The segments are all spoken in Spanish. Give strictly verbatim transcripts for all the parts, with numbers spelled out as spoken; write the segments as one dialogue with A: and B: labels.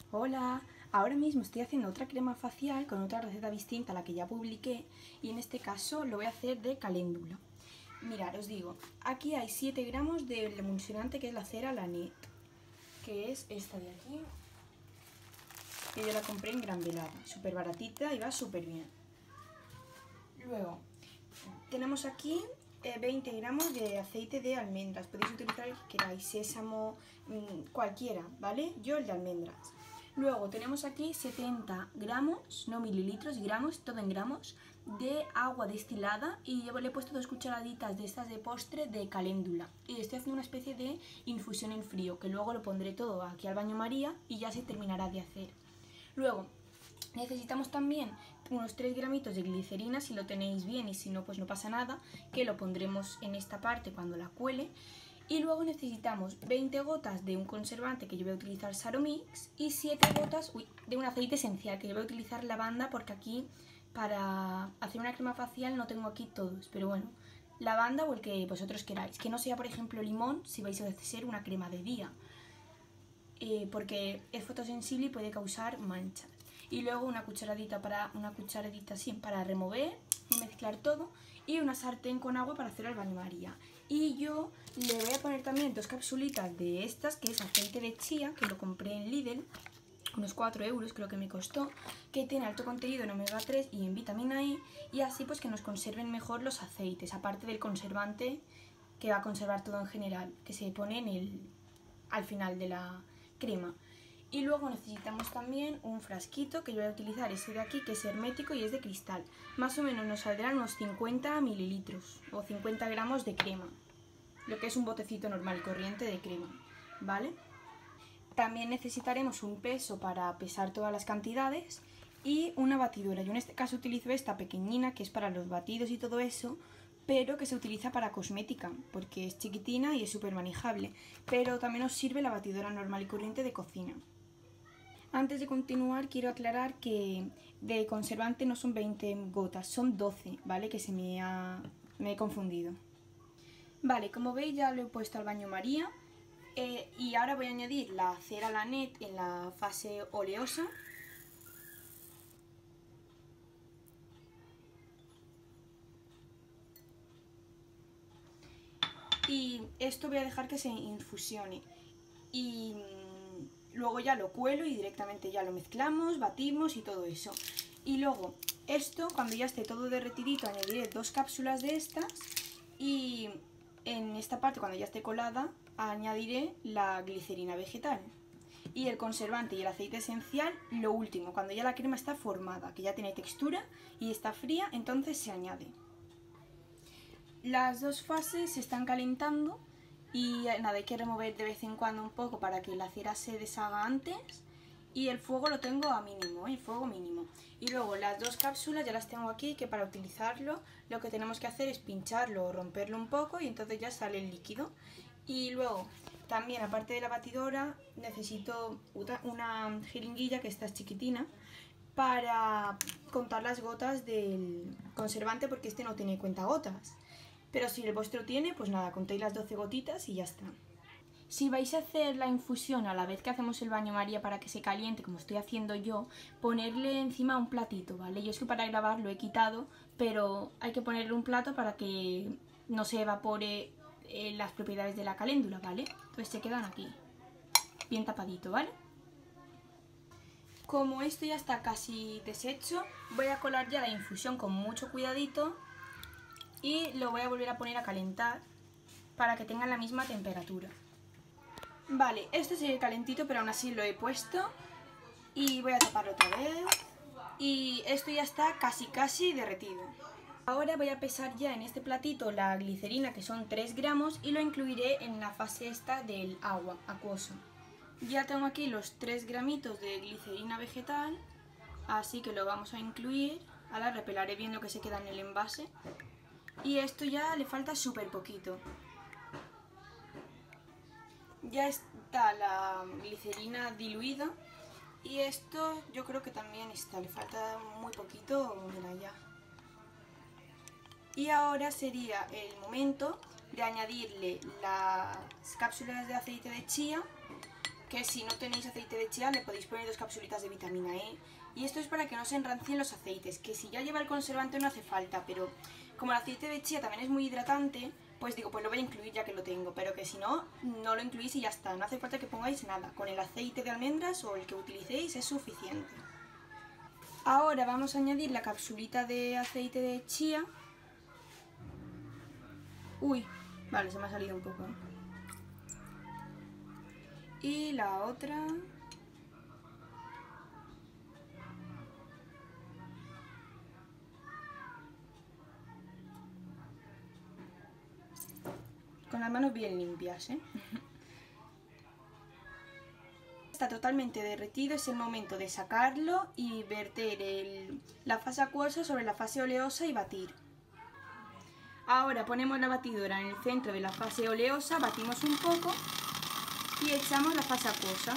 A: Hola, ahora mismo estoy haciendo otra crema facial con otra receta distinta a la que ya publiqué y en este caso lo voy a hacer de caléndula. Mirad, os digo, aquí hay siete gramos del emulsionante que es la cera Lanet, que es esta de aquí, que yo la compré en Gran Velada, súper baratita y va súper bien. Luego, tenemos aquí eh, veinte gramos de aceite de almendras, podéis utilizar el que queráis, sésamo, mmm, cualquiera, ¿vale? Yo el de almendras. Luego tenemos aquí setenta gramos, no mililitros, gramos, todo en gramos, de agua destilada y yo le he puesto dos cucharaditas de estas de postre de caléndula. Y estoy haciendo una especie de infusión en frío, que luego lo pondré todo aquí al baño María y ya se terminará de hacer. Luego necesitamos también unos tres gramitos de glicerina, si lo tenéis bien, y si no pues no pasa nada, que lo pondremos en esta parte cuando la cuele. Y luego necesitamos veinte gotas de un conservante que yo voy a utilizar Saromix y siete gotas uy, de un aceite esencial que yo voy a utilizar lavanda, porque aquí para hacer una crema facial no tengo aquí todos, pero bueno, lavanda o el que vosotros queráis, que no sea por ejemplo limón si vais a hacer una crema de día, eh, porque es fotosensible y puede causar manchas. Y luego una cucharadita para una cucharadita así para remover y mezclar todo, y una sartén con agua para hacer el baño María. Y yo le voy a poner también dos capsulitas de estas, que es aceite de chía, que lo compré en Lidl, unos cuatro euros creo que me costó, que tiene alto contenido en omega tres y en vitamina E, y así pues que nos conserven mejor los aceites, aparte del conservante que va a conservar todo en general, que se pone en el, al final de la crema. Y luego necesitamos también un frasquito que yo voy a utilizar, ese de aquí, que es hermético y es de cristal. Más o menos nos saldrán unos cincuenta mililitros o cincuenta gramos de crema, lo que es un botecito normal y corriente de crema, ¿vale? También necesitaremos un peso para pesar todas las cantidades y una batidora. Yo en este caso utilizo esta pequeñina, que es para los batidos y todo eso, pero que se utiliza para cosmética, porque es chiquitina y es súper manejable. Pero también os sirve la batidora normal y corriente de cocina. Antes de continuar quiero aclarar que de conservante no son veinte gotas, son doce, ¿vale? Que se me ha... me he confundido. Vale, como veis ya lo he puesto al baño María, eh, y ahora voy a añadir la cera Lanet en la fase oleosa. Y esto voy a dejar que se infusione. Y luego ya lo cuelo y directamente ya lo mezclamos, batimos y todo eso. Y luego esto, cuando ya esté todo derretidito, añadiré dos cápsulas de estas y en esta parte, cuando ya esté colada, añadiré la glicerina vegetal y el conservante y el aceite esencial lo último, cuando ya la crema está formada, que ya tiene textura y está fría, entonces se añade. Las dos fases se están calentando y nada, hay que remover de vez en cuando un poco para que la cera se deshaga antes, y el fuego lo tengo a mínimo, el fuego mínimo. Y luego las dos cápsulas ya las tengo aquí, que para utilizarlo lo que tenemos que hacer es pincharlo o romperlo un poco y entonces ya sale el líquido. Y luego también, aparte de la batidora, necesito una jeringuilla, que esta es chiquitina, para contar las gotas del conservante, porque este no tiene cuentagotas. Pero si el vuestro tiene, pues nada, contéis las doce gotitas y ya está. Si vais a hacer la infusión a la vez que hacemos el baño María para que se caliente, como estoy haciendo yo, ponerle encima un platito, ¿vale? Yo es que para grabar lo he quitado, pero hay que ponerle un plato para que no se evapore eh, las propiedades de la caléndula, ¿vale? Entonces se quedan aquí, bien tapadito, ¿vale? Como esto ya está casi deshecho, voy a colar ya la infusión con mucho cuidadito y lo voy a volver a poner a calentar para que tengan la misma temperatura. Vale, este sigue calentito, pero aún así lo he puesto y voy a taparlo otra vez. Y esto ya está casi casi derretido. Ahora voy a pesar ya en este platito la glicerina, que son tres gramos, y lo incluiré en la fase esta del agua acuosa. Ya tengo aquí los tres gramitos de glicerina vegetal, así que lo vamos a incluir. Ahora repelaré bien lo que se queda en el envase. Y esto ya le falta súper poquito. Ya está la glicerina diluida y esto yo creo que también está, le falta muy poquito, mira ya. Y ahora sería el momento de añadirle las cápsulas de aceite de chía que si no tenéis aceite de chía le podéis poner dos capsulitas de vitamina E. Y esto es para que no se enrancien los aceites, que si ya lleva el conservante no hace falta, pero como el aceite de chía también es muy hidratante, pues digo, pues lo voy a incluir ya que lo tengo, pero que si no, no lo incluís y ya está, no hace falta que pongáis nada, con el aceite de almendras o el que utilicéis es suficiente. Ahora vamos a añadir la capsulita de aceite de chía. Uy, vale, se me ha salido un poco. Y la otra... con las manos bien limpias, ¿eh? Está totalmente derretido, es el momento de sacarlo y verter el, la fase acuosa sobre la fase oleosa y batir. Ahora ponemos la batidora en el centro de la fase oleosa, batimos un poco y echamos la fase acuosa.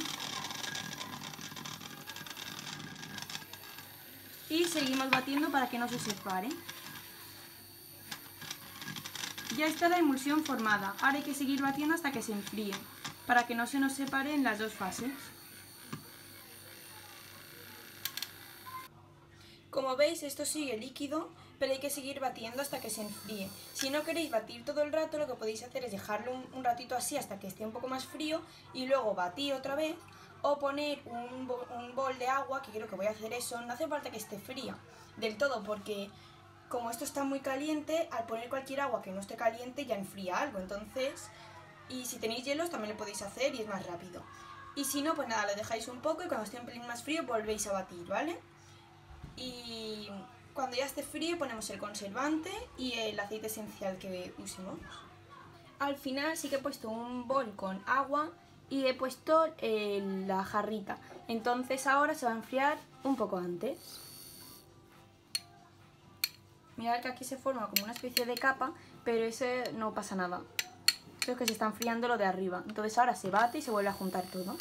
A: Y seguimos batiendo para que no se separe. Ya está la emulsión formada, ahora hay que seguir batiendo hasta que se enfríe, para que no se nos separen las dos fases. Como veis, esto sigue líquido, pero hay que seguir batiendo hasta que se enfríe. Si no queréis batir todo el rato, lo que podéis hacer es dejarlo un, un ratito así hasta que esté un poco más frío y luego batir otra vez, o poner un, bo un bol de agua, que creo que voy a hacer eso. No hace falta que esté fría del todo, porque como esto está muy caliente, al poner cualquier agua que no esté caliente ya enfría algo, entonces... Y si tenéis hielos también lo podéis hacer y es más rápido. Y si no, pues nada, lo dejáis un poco y cuando esté un pelín más frío volvéis a batir, ¿vale? Y cuando ya esté frío ponemos el conservante y el aceite esencial que usemos. Al final sí que he puesto un bol con agua y he puesto eh, la jarrita. Entonces ahora se va a enfriar un poco antes. Mirad que aquí se forma como una especie de capa, pero ese no pasa nada. Creo que se está enfriando lo de arriba. Entonces ahora se bate y se vuelve a juntar todo.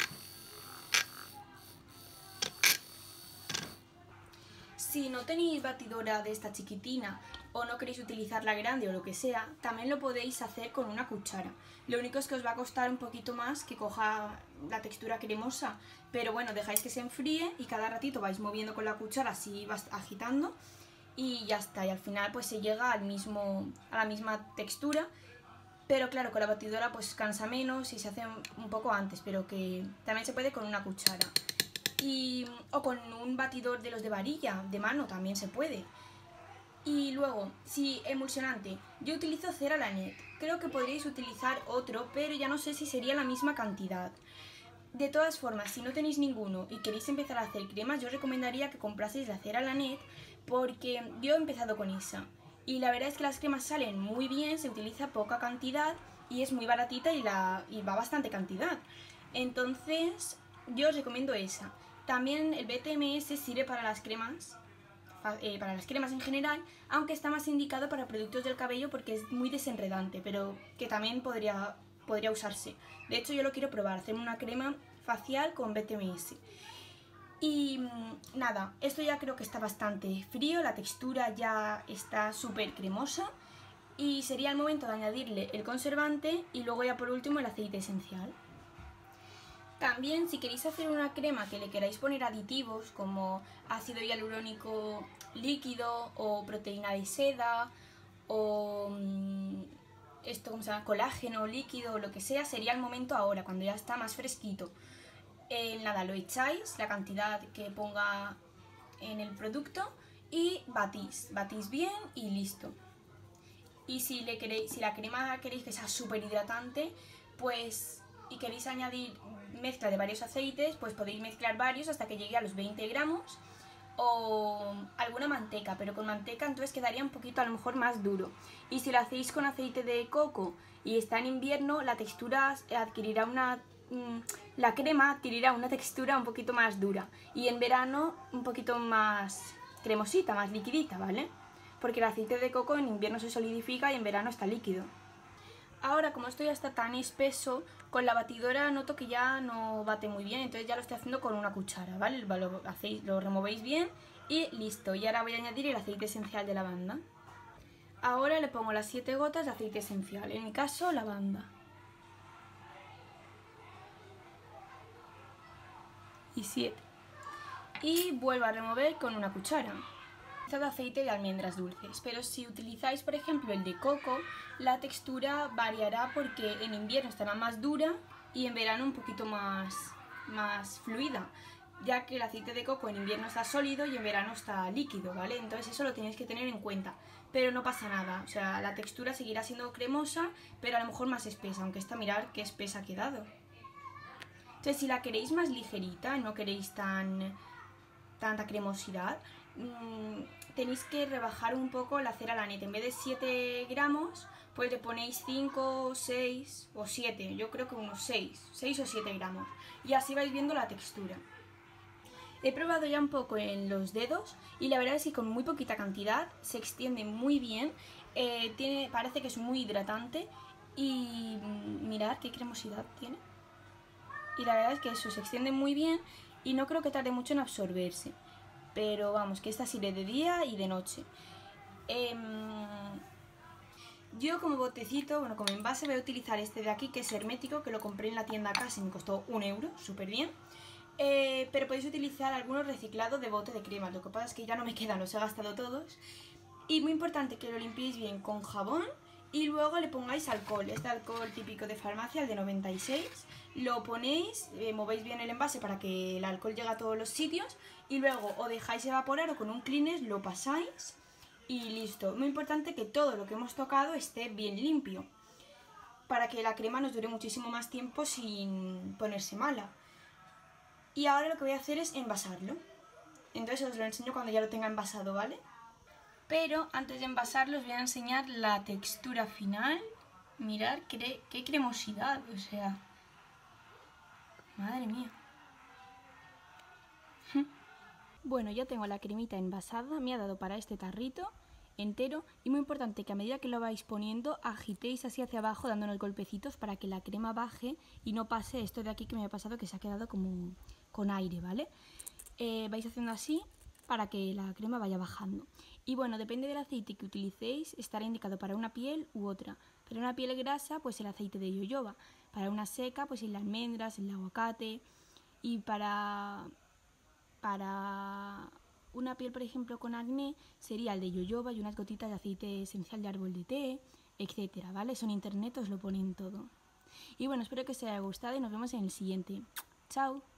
A: Si no tenéis batidora de esta chiquitina o no queréis utilizar la grande o lo que sea, también lo podéis hacer con una cuchara. Lo único es que os va a costar un poquito más que coja la textura cremosa, pero bueno, dejáis que se enfríe y cada ratito vais moviendo con la cuchara, así vas agitando y ya está. Y al final pues se llega al mismo, a la misma textura, pero claro, con la batidora pues cansa menos y se hace un poco antes, pero que también se puede con una cuchara. Y, o con un batidor de los de varilla, de mano, también se puede. Y luego, si emulsionante, yo utilizo cera Lanet. Creo que podríais utilizar otro, pero ya no sé si sería la misma cantidad. De todas formas, si no tenéis ninguno y queréis empezar a hacer cremas, yo os recomendaría que compraseis la cera Lanet, porque yo he empezado con esa. Y la verdad es que las cremas salen muy bien, se utiliza poca cantidad y es muy baratita y, la, y va bastante cantidad. Entonces, yo os recomiendo esa. También el B T M S sirve para las cremas, eh, para las cremas en general, aunque está más indicado para productos del cabello porque es muy desenredante, pero que también podría, podría usarse. De hecho, yo lo quiero probar, hacerme una crema facial con B T M S. Y nada, esto ya creo que está bastante frío, la textura ya está súper cremosa y sería el momento de añadirle el conservante y luego ya por último el aceite esencial. También, si queréis hacer una crema que le queráis poner aditivos como ácido hialurónico líquido o proteína de seda o mmm, esto, ¿cómo se llama? Colágeno líquido o lo que sea, sería el momento ahora, cuando ya está más fresquito. Eh, nada, lo echáis, la cantidad que ponga en el producto y batís, batís bien y listo. Y si, le queréis, si la crema queréis que sea súper hidratante, pues... y queréis añadir mezcla de varios aceites, pues podéis mezclar varios hasta que llegue a los veinte gramos o alguna manteca, pero con manteca entonces quedaría un poquito a lo mejor más duro. Y si lo hacéis con aceite de coco y está en invierno, la textura adquirirá una... la crema adquirirá una textura un poquito más dura y en verano un poquito más cremosita, más liquidita, ¿vale? Porque el aceite de coco en invierno se solidifica y en verano está líquido. Ahora, como esto ya está tan espeso, con la batidora noto que ya no bate muy bien, entonces ya lo estoy haciendo con una cuchara, ¿vale? Lo, hacéis, lo removéis bien y listo. Y ahora voy a añadir el aceite esencial de lavanda. Ahora le pongo las siete gotas de aceite esencial, en mi caso lavanda. y siete. Y vuelvo a remover con una cuchara. He utilizado aceite de almendras dulces, pero si utilizáis por ejemplo el de coco, la textura variará porque en invierno estará más dura y en verano un poquito más, más fluida, ya que el aceite de coco en invierno está sólido y en verano está líquido, ¿vale? Entonces eso lo tenéis que tener en cuenta, pero no pasa nada, o sea, la textura seguirá siendo cremosa, pero a lo mejor más espesa, aunque esta mirad qué espesa ha quedado. Entonces si la queréis más ligerita, no queréis tan tanta cremosidad, mmm, tenéis que rebajar un poco la cera Lanet. En vez de siete gramos, pues le ponéis cinco, seis o siete, yo creo que unos seis, seis o siete gramos. Y así vais viendo la textura. He probado ya un poco en los dedos y la verdad es que con muy poquita cantidad se extiende muy bien, eh, tiene, parece que es muy hidratante y mirad qué cremosidad tiene. Y la verdad es que eso se extiende muy bien y no creo que tarde mucho en absorberse, pero vamos, que esta sirve de día y de noche. Eh, yo como botecito, bueno, como envase voy a utilizar este de aquí, que es hermético, que lo compré en la tienda Casi, me costó un euro, súper bien. Eh, pero podéis utilizar algunos reciclados de bote de crema, lo que pasa es que ya no me quedan, los he gastado todos. Y muy importante que lo limpiéis bien con jabón y luego le pongáis alcohol, este alcohol típico de farmacia, el de noventa y seis, lo ponéis, eh, movéis bien el envase para que el alcohol llegue a todos los sitios y luego o dejáis evaporar o con un Kleenex lo pasáis y listo. Muy importante que todo lo que hemos tocado esté bien limpio para que la crema nos dure muchísimo más tiempo sin ponerse mala. Y ahora lo que voy a hacer es envasarlo, entonces os lo enseño cuando ya lo tenga envasado, ¿vale? Pero antes de envasarlo os voy a enseñar la textura final. Mirad qué, qué cremosidad, o sea, madre mía. Bueno, ya tengo la cremita envasada, me ha dado para este tarrito entero y muy importante que a medida que lo vais poniendo agitéis así hacia abajo dándonos golpecitos para que la crema baje y no pase esto de aquí que me ha pasado que se ha quedado como con aire, ¿vale? Eh, vais haciendo así para que la crema vaya bajando. Y bueno, depende del aceite que utilicéis, estará indicado para una piel u otra. Para una piel grasa, pues el aceite de yoyoba. Para una seca, pues el de almendras, el de aguacate. Y para, para una piel, por ejemplo, con acné, sería el de yoyoba y unas gotitas de aceite esencial de árbol de té, etcétera, ¿vale? Eso en internet os lo ponen todo. Y bueno, espero que os haya gustado y nos vemos en el siguiente. ¡Chao!